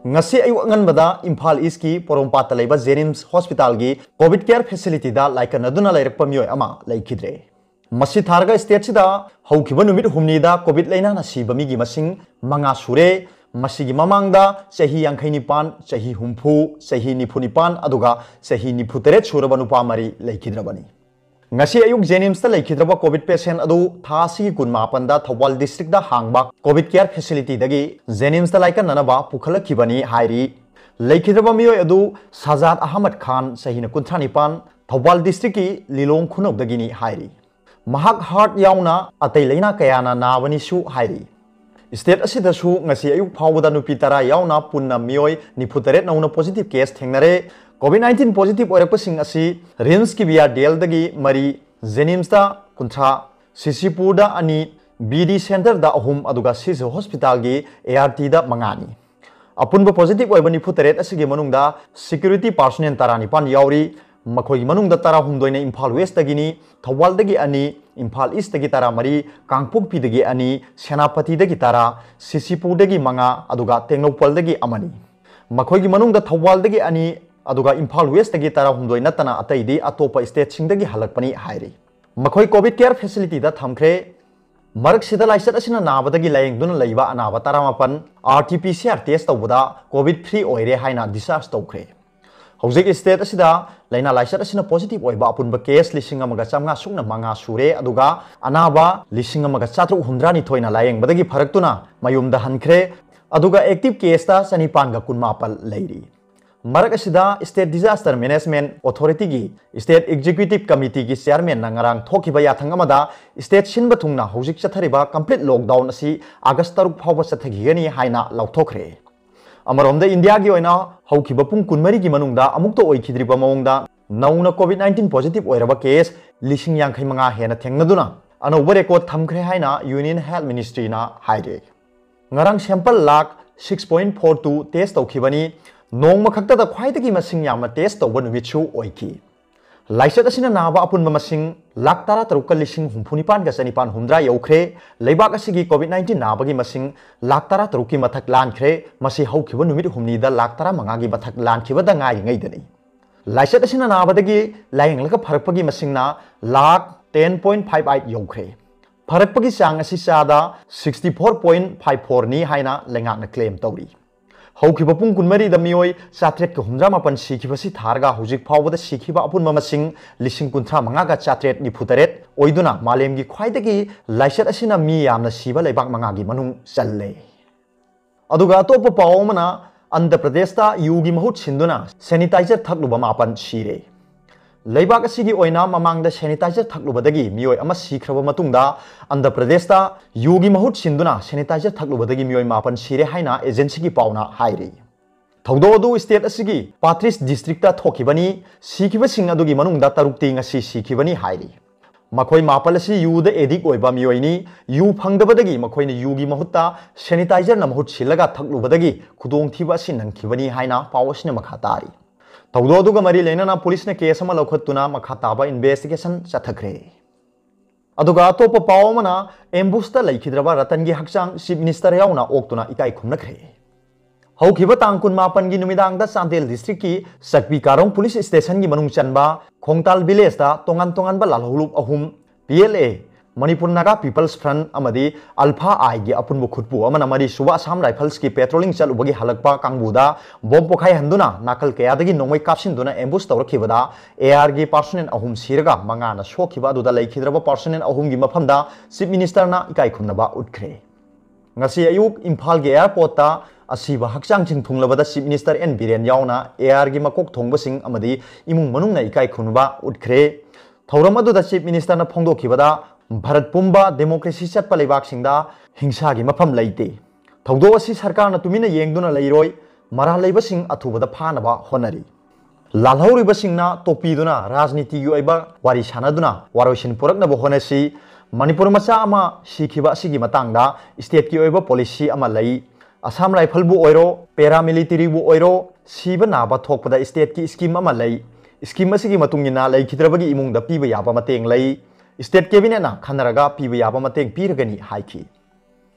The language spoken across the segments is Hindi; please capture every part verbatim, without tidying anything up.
ngasi ayu anganbada Imphal East ki Porompat laiba Jenims Hospital gi Covid care facility da laikan aduna lairakpa mioi ama laikhidre masi tharga state sida haukiba numit humni da Covid laina na siba mi gi masing manga sure masi gi mamangda chahi yankhai chahi humpu chahi nifunipan aduga chahi nifuteret suraba nupa mari laikhidrabani ngasi ayuk Jenims ta laikhidraba Covid patient adu thasi kunmapan da Thawal district da hangba Covid care facility dagi Jenims ta laikan nanaba pukhalakibani hairi laikhidraba mioi adu Sajad Ahmad Khan sahina kunthanipan Thawal district ki Lilong khunok dagini hairi mahak heart yauna atai leina kayana nabani su hairi state asida su ngasi ayuk phawda nupi tara yauna punna mioi nifuteret nauna positive case thengnare Covid nineteen positive oirapasing asi Rims ki biya del dagi mari Jenims ta kuntra Sisipur da ani B D center da ahum aduga Sis hospital gi A R T da mangani apunba positive oibani futeret asigi manungda security personnel tarani pan yauri makhoi manungda tara humdoina Imphal West dagini Thawal dagi ani Imphal East dagi tara mari Kangpokpi dagi ani Senapati dagi tara Sisipur dagi manga aduga Tengnopal dagi amani makhoi gi manungda Thawal dagi ani aduga Imphal West dagi tara humdoi natana ataidi atopa state singdagi halakpani hairi makhoi Covid care facility da thamkhre marak sida laisat asina nabadagi layeng duna laiba anaba taramapan R T P C R test tawda Covid free oire haina discharge tawkhre hojik state asida laina laisat asina positive oiba apunba case lising amaga chamnga sukna manga sure aduga anaba lising amaga chatru hundrani thoina layeng badagi pharaktuna mayumda hankhre aduga active case ta sanipanga kunmapal leiri Marak asida State Disaster Management Authority gi State Executive Committee gi Chairman na ngarang thokiba yathang amada state sinba thungna hojik chathariba complete lockdown asi August taruk phawba chathagigani haina lauthokre Amaromda India gi oina haukiba pung kunmari gi manungda amukto oikhidriba mawongda nauna Covid nineteen positive oiraba case lising yankhai manga hena thengnaduna anoba record thamkhre haina Union Health Ministry na haire ngarang sample lakh six point four two test tawkhibani Nong makakta da khwaidagi masing yama test tawba numitsu oiki laisat asina naba apunba masing lakh tara tarukka lising humphunipan ga sanipan humdra yaukhre leibak asigi Covid nineteen nabagi masing lakh tara tarukki mathak lankhre masi haukhiba numit humni da lakh tara manga gi mathak lankhiba da ngai ngai dani laisat asina nabadagi layeng laka pharakpagi masing na lakh ten point five eight yaukhre pharakpagi chang asi sada sixty-four point five four ni haina lengak na claim tawri Haukiba pung kunmari da mioi chatret ka humdra mapan sikhiba si tharga hujik phawbada sikhiba apun mamasing lising kunthra manga ga chatret ni phutaret oiduna malem gi khwaidagi laisat asina mi yamna siba leibak manga gi manung challe aduga topa pawmana Andhra Pradesh ta yugi mahut sinduna sanitizer thakluba mapan sire leibak asigi oina mamangda sanitizer thaklubadagi mioi ama sikhraba matungda Andhra Pradesh ta yugi mahut sinduna sanitizer thaklubadagi mioi mapan sire haina agency gi pauna hairi thawdo adu state asigi Patris district ta thokibani sikhiba sing adugi manungda tarukti ngasi sikhibani hairi makhoi mapal asi yuda edik oiba mioi ni yu phangdabadagi makhoi ni yugi mahutta sanitizer na mahut silaga thaklubadagi khudong thiba sin nangkhibani haina pawasina makhatari Tawdo duga mari lena police ne case ama lokhatuna makhataba investigation chathakre aduga topa pawmana ambush ta laikhidraba ratan gi hakchang chief minister yauna oktuna ikai khumnakre haukhiba tangkun mapan gi numidang da Chandel district ki Sakpi Karong police station gi manung chanba Khongtal village da tongan tongan ba lalhulup ahum P L A Manipur Naga People's Front amadi Alpha I gi apunbu khutpu amana mari Suba Assam Rifles ki patrolling chalubagi halakpa kangbuda bom pokhai handuna nakal kayadagi nongmai kapsinduna ambush tawrakhibada A R gi personnel ahum siraga mangana shokhiba aduda laikhidraba personnel ahum gi mafamda chief minister na ikai khumnaba utkre ngasi ayuk Imphal gi airport ta asiba hakchang ching thunglabada chief minister N Biren yauna A R gi makok thongbasing amadi imung manungna ikai khumnaba utkre thauram aduda chief minister na phongdokhibada Bharat Pumba democracy chat palibak singda hingsa gi mafam leite thawdo asi sarkar na tumina yengduna leiroi mara leiba sing athubada phanaba honari lalhauriba singna topiduna rajniti gi oiba wari sanaduna waroisin purakna bo honasi Manipur macha ama sikhiba asigi matangda state ki oiba policy ama lei Assam Rifle bu oiro paramilitary bu oiro siba naba thokpada state ki scheme ama lei scheme asigi matungina leikidrabagi imungda piba yaba mateng lei State Cabinet na khanaraga piba yaba mateng piragani haiki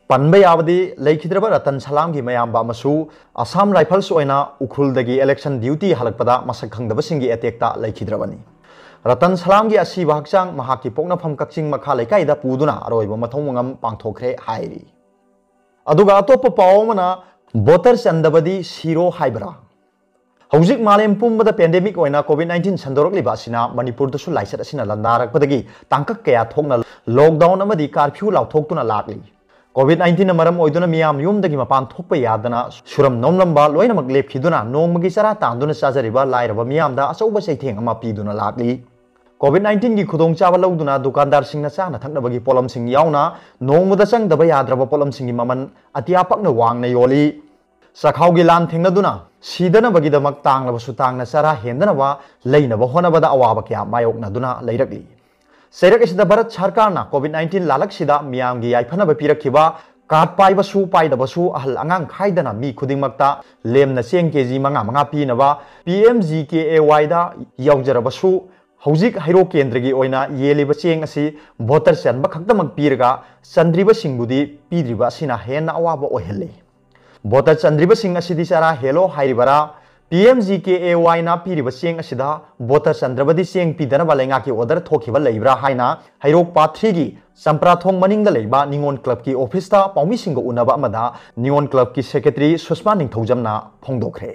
पनबा याबदी लेखिद्रब रतन सलाम की मयामबा मसु असम राइफल्स ओइना उखुलदगी इलेक्शन ड्यूटी हलकपदा मसक खंगदबसिंगी एटेक्ता लेखिद्रबनी रतन सलाम की असीबा हक्चांग महाकी पोक्नफम कक्चिंग मखा लेकाइदा पुदुना अरोइबा मथौंगम पांगथोखरे हाइरी अदुगा अतोप पावमना बोटर चंदबदी सीरो हाइबरा हौजिक मालेम पुंबदा पेंडेमिक ओइना कोविड नाइनटीन संदोरकलिबा असिना मणिपुर दसु लाइसत असिना लंदारकपदगी तांकक कया थोकना लॉकडाउन अमदी कर्फ्यू लाउथोक्तुना लाकली कोविड नाइनटीन मरम ओइदुना मियाम युमदगी मपान थोकपा यादना सुरम नोमलंबा लोइनमक लेपखिदुना नोंमगी चरा तांदुना चाजरिबा लाइरबा मियामदा अचौबा चैथेंग अमा पीदुना लाकली कोविड नाइनटीन की खुदोंग चाबा लौदुना दुकानदार सिंगना चाना थकनबगी पोलम सिंग याउना नोंमुदा चंगदबा याद्रबा पोलम सिंगी ममन अतिया पकना वांगना योली सखाउगी लान थेंगनदुना सीदनबगीदमक तांगलबसु तांगना चरा हेंदनबा लैनबा होनबदा अवाबा क्या मायोकनादुना लैरकली सैरक इसिदा भारत सरकारना कोविड नाइनटीन लालकसिदा मियामगी याइफनबा पिरखिबा कार्ड पाइबसु पाइदबसु अहल अंगांग खाइदना मी खुदिंगमक्ता लेमना चेंग केजी मंगा मंगा पीनबा पीएमजी के एवाई दा यावजरबसु हौजिक हैरो केंद्र की ओइना येलिबा चेंग असि भोटर चनबा खक्तमक पीरगा चंद्रिबा सिंगबुदी पीद्रिबा असिना हेन्ना अवाबा ओहेल्ले भोटर चंद्रिबा सिंग असिदि चरा हेलो हाइरिबरा पीएमजी के एवाई ना पीरिबा चेंग असिदा भोटर चंद्रबदी चेंग पीदनबा लेंगा की ऑर्डर थोखिबा लेइब्रा हाइना हैरोक पाथ्री की संप्राथोंग मनिंगदा लेइबा निंगोन क्लब की ऑफिस ता पाउमी सिंग उनबा अमदा निंगोन क्लब की सेक्रेटरी सुषमा निंगथौजमना फोंगदोखरे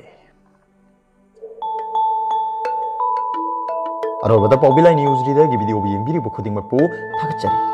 अरोबदा पाउबिलाई न्यूज रीडर की वीडियो भी यंगिरिबा खुदिंगमकपु थागचरी।